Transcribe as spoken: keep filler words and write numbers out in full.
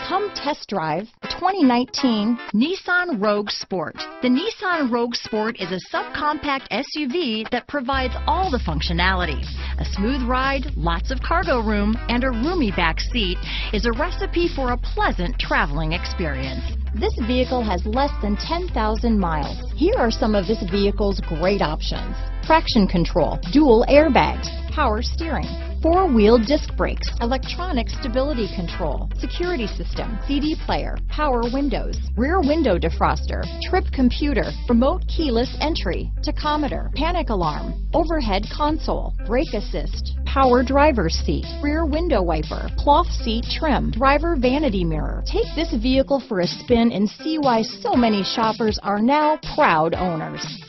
Come test drive the twenty nineteen Nissan Rogue Sport. The Nissan Rogue Sport is a subcompact S U V that provides all the functionality. A smooth ride, lots of cargo room, and a roomy back seat is a recipe for a pleasant traveling experience. This vehicle has less than ten thousand miles. Here are some of this vehicle's great options: traction control, dual airbags, power steering, four-wheel disc brakes, electronic stability control, security system, C D player, power windows, rear window defroster, trip computer, remote keyless entry, tachometer, panic alarm, overhead console, brake assist, power driver's seat, rear window wiper, cloth seat trim, driver vanity mirror. Take this vehicle for a spin and see why so many shoppers are now proud owners.